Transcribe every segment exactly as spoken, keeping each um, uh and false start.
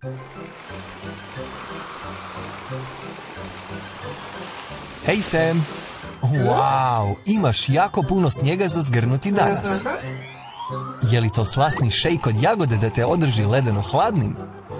Hej Sam! Wow, imaš jako puno snijega za zgrnuti danas. Je li to slasni šejk od jagode da te održi ledeno hladnim?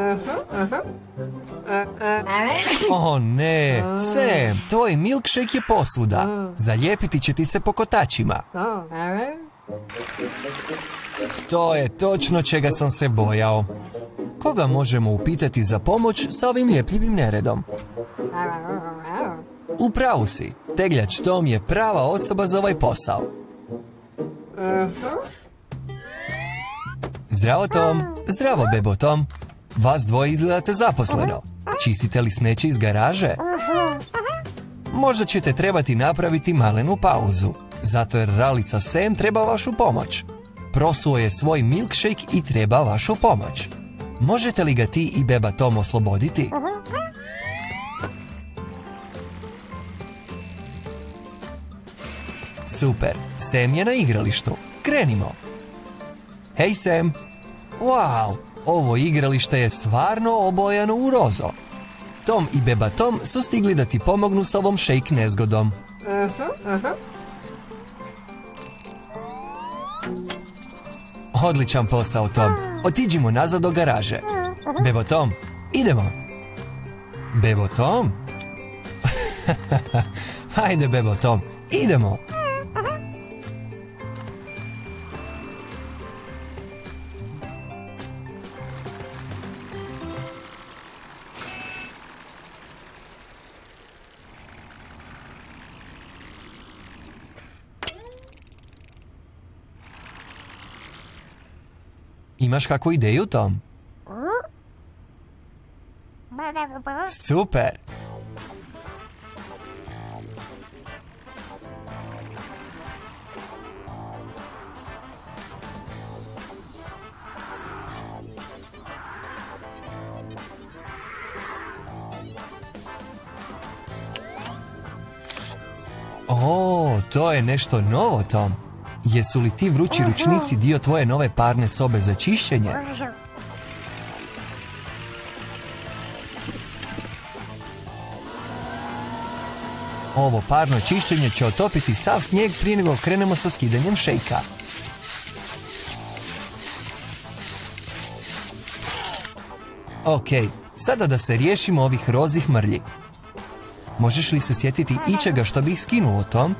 O ne, Sam, tvoj milkshake je posvuda. Zalijepiti će ti se po kotačima. To je točno čega sam se bojao. Koga možemo upitati za pomoć sa ovim ljepljivim neredom? U pravu si, tegljač Tom je prava osoba za ovaj posao. Zdravo Tom, zdravo bebo Tom. Vas dvoje izgledate zaposleno. Čistite li smeće iz garaže? Možda ćete trebati napraviti malenu pauzu, zato jer ralica Sam treba vašu pomoć. Prosuo je svoj milkshake i treba vašu pomoć. Možete li ga ti i beba Tom osloboditi? Super, Sam je na igralištu. Krenimo. Hej Sam! Wow, ovo igralište je stvarno obojano u rozo. Tom i beba Tom su stigli da ti pomognu s ovom shake nezgodom. Odličan posao, Tom. Otiđimo nazad do garaže. Bebo Tom, idemo. Bebo Tom? Hajde, bebo Tom, idemo. Imaš kakvu ideju, Tom? Super! O, to je nešto novo, Tom. Jesu li ti vrući ručnici dio tvoje nove parne sobe za čišćenje? Ovo parno čišćenje će otopiti sav snijeg prije nego krenemo sa skidanjem šejka. Ok, sada da se riješimo ovih rozih mrlji. Možeš li se sjetiti ičega što bih skinuo, Tom?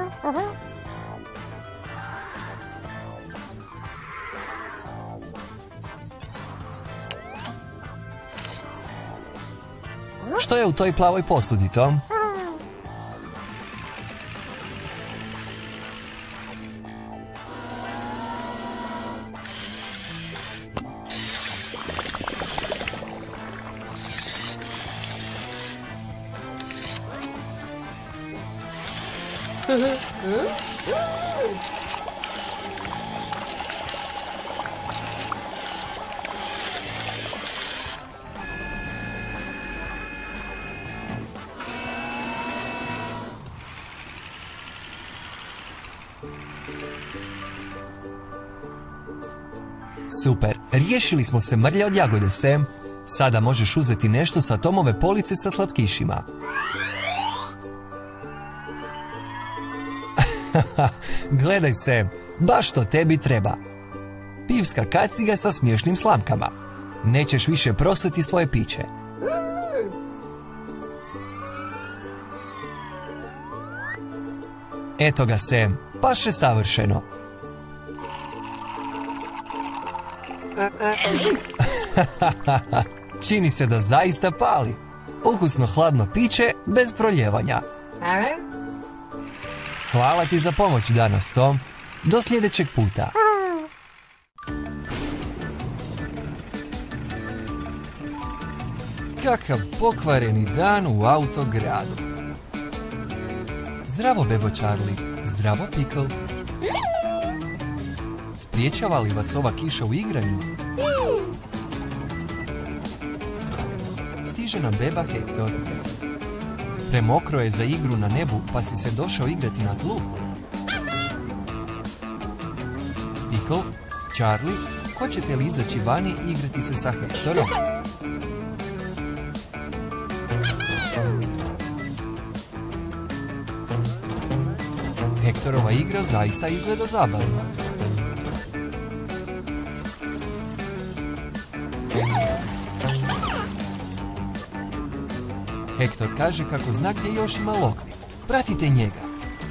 Što je u toj plavoj posudi, Tom? Super, riješili smo se mrlja od jagode, Sam. Sada možeš uzeti nešto sa Tomove police sa slatkišima. Gledaj, Sam, baš to tebi treba. Pivska kaciga sa smiješnim slamkama. Nećeš više prosuti svoje piće. Eto ga, Sam, paše savršeno. Čini se da zaista pali. Ukusno hladno piće bez proljevanja. Hvala ti za pomoć danas, Tom. Do sljedećeg puta. Kakav pokvareni dan u autogradu. Zdravo, bebo Charlie. Zdravo, Pickle. Spriječava li vas ova kiša u igranju? Stiže nam beba Hector. Premokro je za igru na nebu, pa si se došao igrati na tlu. Pickle, Charlie, hoćete li izaći vani i igrati se sa Hectorom? Hektorova igra zaista izgleda zabavno. Hektor kaže kako zna gdje još ima lokvi. Pratite njega.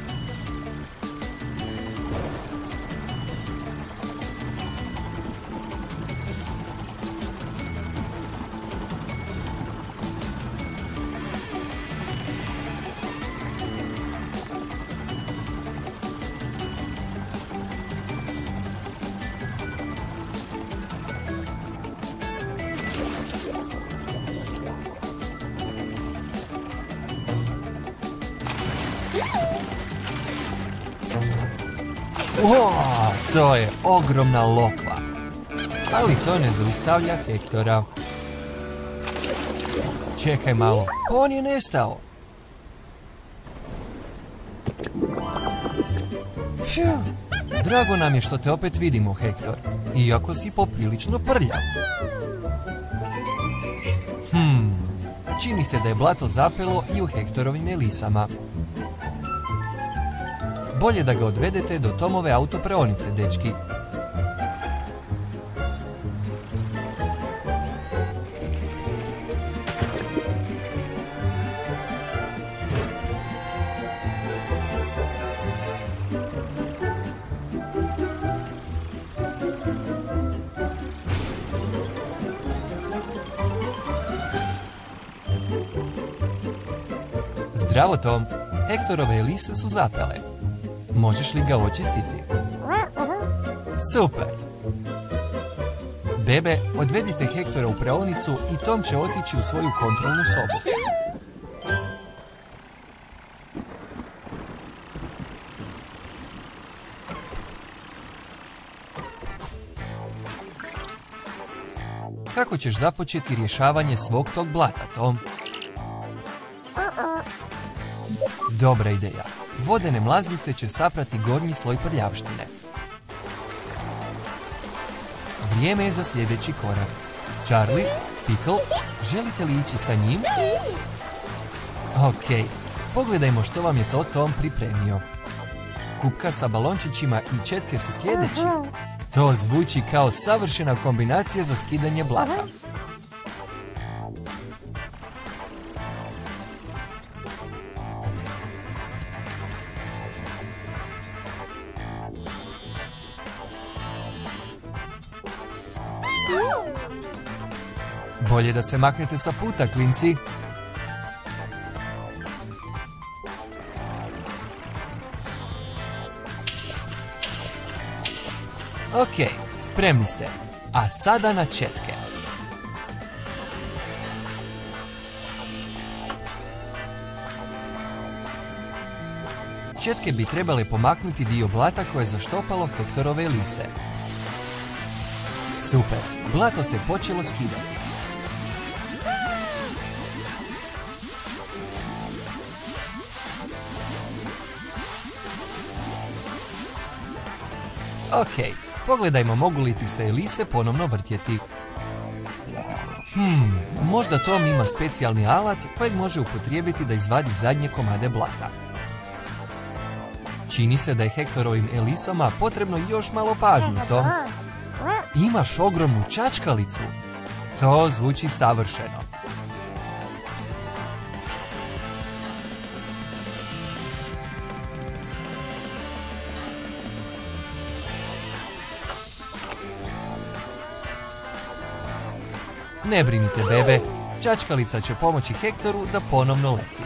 Wow, to je ogromna lokva. Ali to ne zaustavlja Hektora. Čekaj malo, on je nestao. Fju, drago nam je što te opet vidimo, Hektor. Iako si poprilično prljav. Hmm, čini se da je blato zapelo i u Hektorovim elisama. Bolje da ga odvedete do Tomove autopraonice, dečki. Zdravo, Tom. Hektorove elise su zapele. Možeš li ga očistiti? Super! Bebe, odvedite Hektora u praonicu i Tom će otići u svoju kontrolnu sobu. Kako ćeš započeti rješavanje svog tog blata, Tom? Dobra ideja. Vodene mlaznice će saprati gornji sloj prljavštine. Vrijeme je za sljedeći korak. Charlie, Pickle, želite li ići sa njim? Ok, pogledajmo što vam je to Tom pripremio. Kupka sa balončićima i četke su sljedeći. To zvuči kao savršena kombinacija za skidanje blata. Bolje da se maknete sa puta, klinci. Ok, spremni ste. A sada na četke. Četke bi trebale pomaknuti dio blata koje je zaštopalo Hektorove elise. Super, blato se počelo skidati. Ok, pogledajmo mogu li ti se elise ponovno vrtjeti. Hmm, možda Tom ima specijalni alat kojeg može upotrijebiti da izvadi zadnje komade blata. Čini se da je Hektorovim elisama potrebno još malo pažnje, Tom. Imaš ogromnu čačkalicu. To zvuči savršeno. Ne brinite, bebe, čačkalica će pomoći Hektoru da ponovno leti.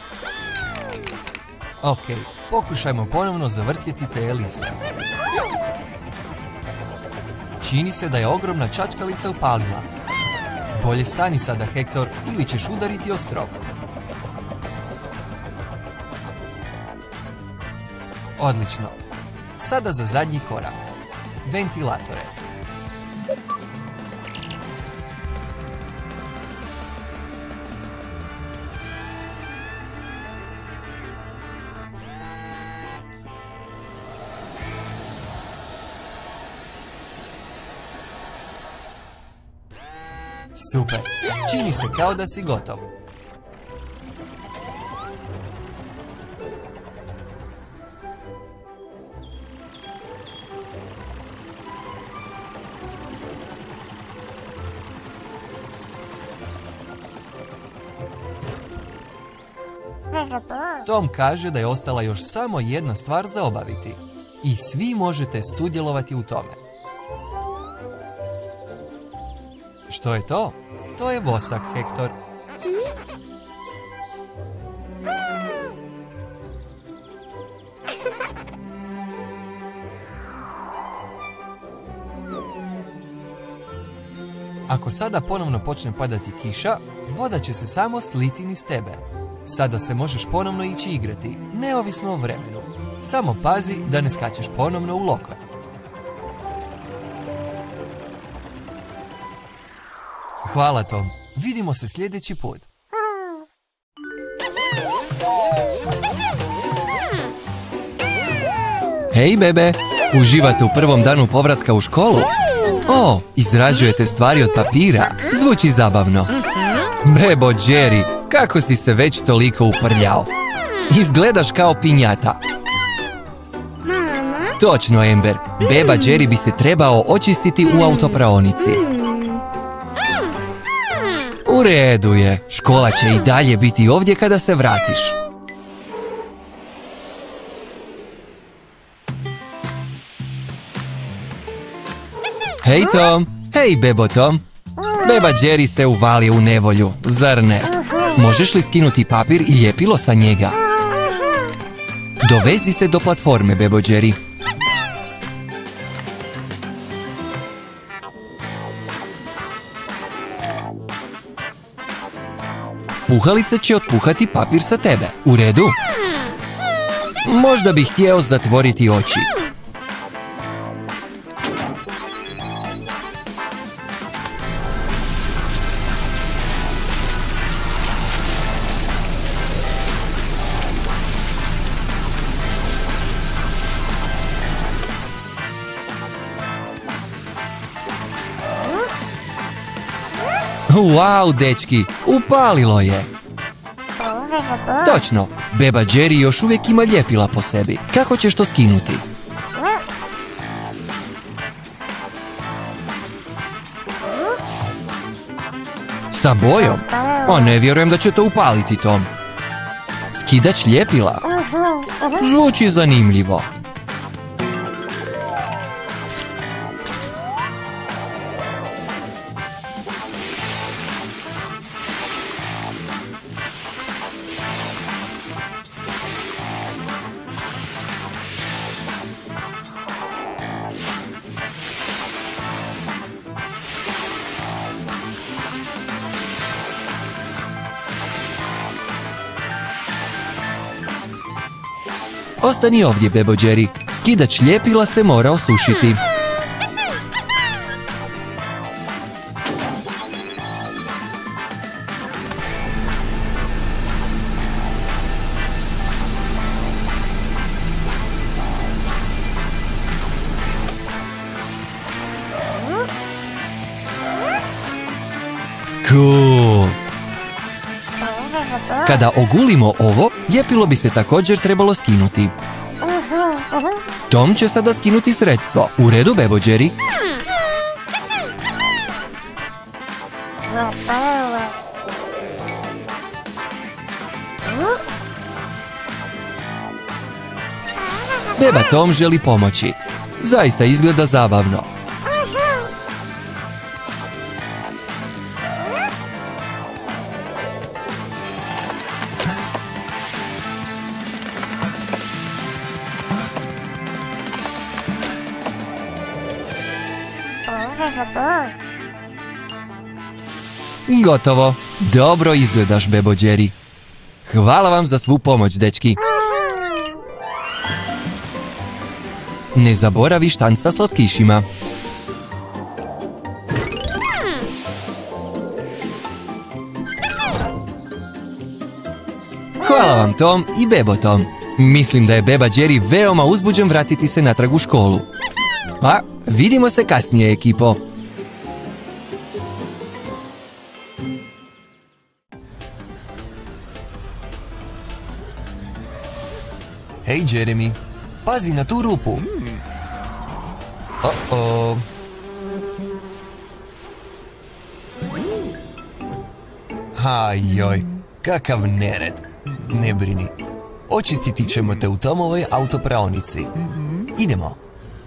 Ok, pokušajmo ponovno zavrtjeti te elise. Čini se da je ogromna čačkalica upalila. Bolje stani sada, Hektor, ili ćeš udariti o strop. Odlično. Sada za zadnji korak. Ventilatore. Super, čini se kao da si gotov. Tom kaže da je ostala još samo jedna stvar za obaviti. I svi možete sudjelovati u tome. Što je to? To je vosak, Hektor. Ako sada ponovno počne padati kiša, voda će se samo sliti niz tebe. Sada se možeš ponovno ići igrati, neovisno o vremenu. Samo pazi da ne skačeš ponovno u lokon. Hvala, Tom. Vidimo se sljedeći put. Hej, bebe! Uživate u prvom danu povratka u školu? O, izrađujete stvari od papira. Zvuči zabavno. Bebo Jerry, kako si se već toliko uprljao? Izgledaš kao pinjata. Točno, Amber. Beba Jerry bi se trebao očistiti u autopraonici. U redu je. Škola će i dalje biti ovdje kada se vratiš. Hej, Tom! Hej, Bebo Tom! Beba Jerry se uvalio u nevolju, zar ne? Možeš li skinuti papir i ljepilo sa njega? Dovezi se do platforme, Bebo Jerry. Puhalica će otpuhati papir sa tebe. U redu? Možda bih htio zatvoriti oči. Wow, dečki, upalilo je. Točno, Beba Jerry još uvijek ima ljepila po sebi. Kako ćeš to skinuti? Sa bojom? O, ne vjerujem da će to upaliti, Tom. Skidač ljepila? Zvuči zanimljivo. Ostani ovdje, Bebo Jerry. Skidač ljepila se mora osušiti. Cool! Kada ogulimo ovo, ljepilo bi se također trebalo skinuti. Tom će sada skinuti sredstvo. U redu, Bebo Jerry? Beba Tom želi pomoći. Zaista izgleda zabavno. Gotovo. Dobro izgledaš, Bebo Jerry. Hvala vam za svu pomoć, dečki. Ne zaboravi štanc sa slatkišima. Hvala vam, Tom i Bebo Tom. Mislim da je Beba Jerry veoma uzbuđen vratiti se natrag u školu. Pa, vidimo se kasnije, ekipo. Hej, Jeremy, pazi na tu rupu. Oh-oh. Ajoj, kakav nered. Ne brini. Očistiti ćemo te u Tomovoj autopraonici. Idemo.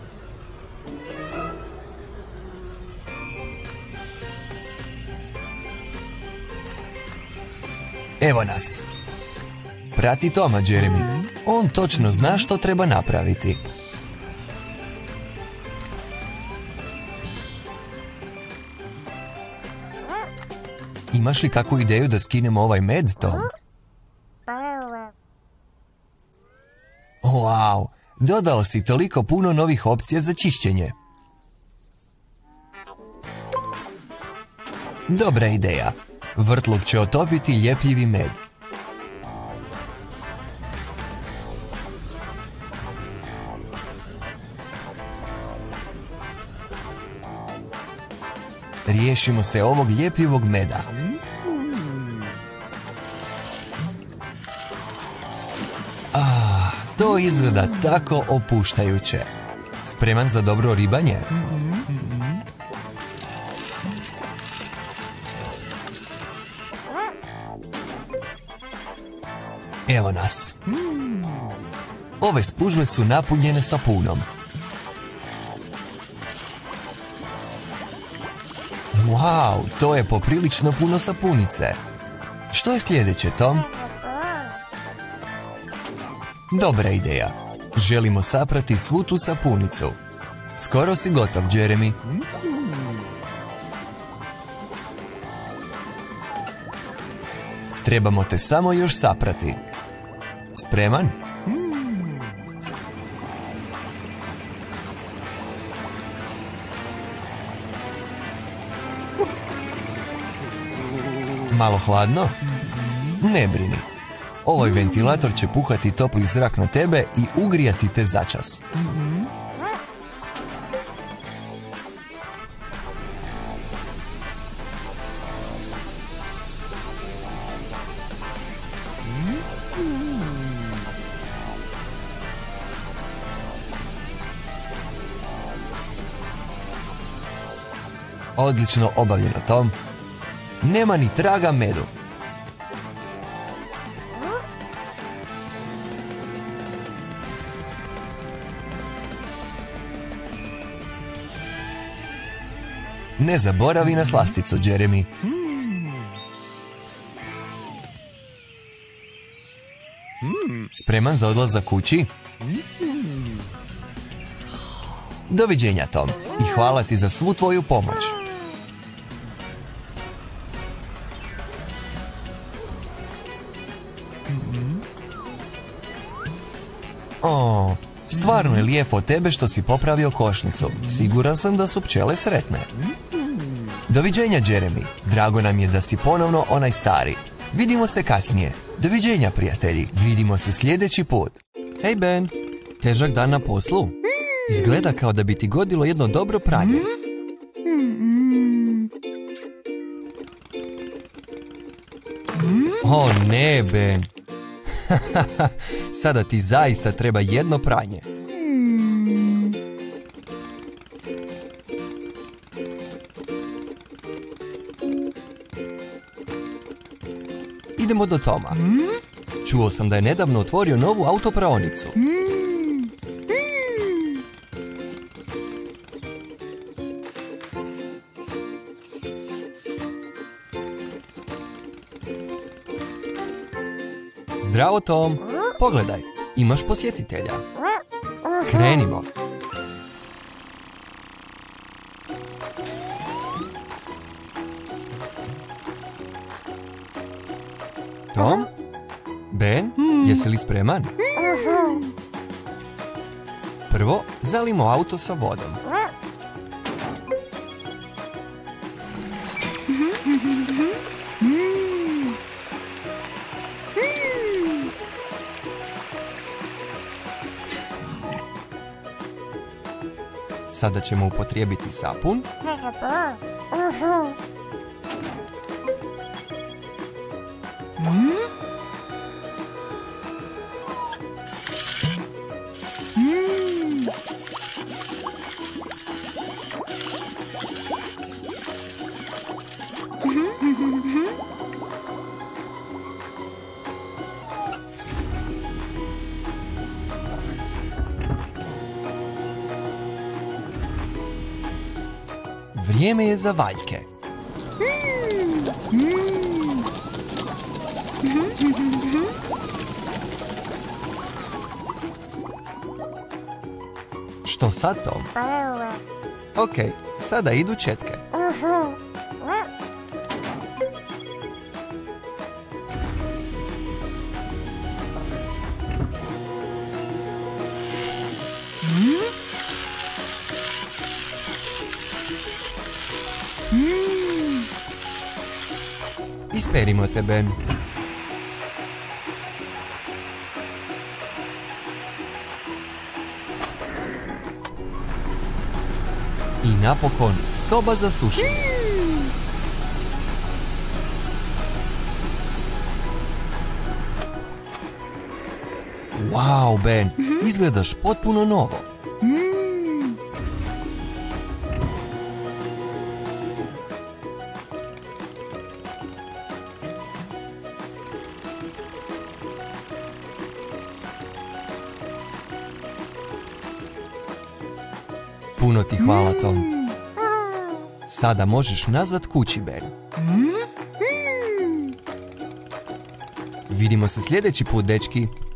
Evo nas. Prati Toma, Jeremy. On točno zna što treba napraviti. Imaš li kakvu ideju da skinemo ovaj med, Tom? Wow, dodao si toliko puno novih opcija za čišćenje. Dobra ideja. Vrtlog će otopiti ljepljivi med. Riješimo se ovog ljepljivog meda. Ah, to izgleda tako opuštajuće. Spreman za dobro ribanje? Evo nas. Ove spužve su napunjene sapunom. Wow, to je poprilično puno sapunice. Što je sljedeće, Tom? Dobra ideja. Želimo saprati svu tu sapunicu. Skoro si gotov, Jeremy. Trebamo te samo još saprati. Spreman? Malo hladno? Ne brini. Ovaj ventilator će puhati topli zrak na tebe i ugrijati te začas. Odlično obavljeno, Tom. Nema ni traga medu. Ne zaboravi na slasticu, Jeremy. Spreman za odlazak kući? Doviđenja, Tom. I hvala ti za svu tvoju pomoć. O, stvarno je lijepo od tebe što si popravio košnicu. Siguran sam da su pčele sretne. Doviđenja, Jeremy. Drago nam je da si ponovno onaj stari. Vidimo se kasnije. Doviđenja, prijatelji. Vidimo se sljedeći put. Hej, Ben. Težak dan na poslu? Izgleda kao da bi ti godilo jedno dobro pranje. O ne, Ben. Sada ti zaista treba jedno pranje. Idemo do Toma. Čuo sam da je nedavno otvorio novu autopraonicu. Zdravo, Tom. Pogledaj, imaš posjetitelja. Krenimo. Tom? Ben, jesi li spreman? Prvo, zalimo auto sa vodom. Sada ćemo upotrijebiti sapun. Vrijeme je za valjke. Što sad, Tom? Ok, sada idu četke. Isperimo te, Ben. I napokon, soba za sušenje. Wow, Ben, izgledaš potpuno novo. Puno ti hvala, Tom. Sada možeš nazad kući, Ben. Vidimo se sljedeći put, dečki.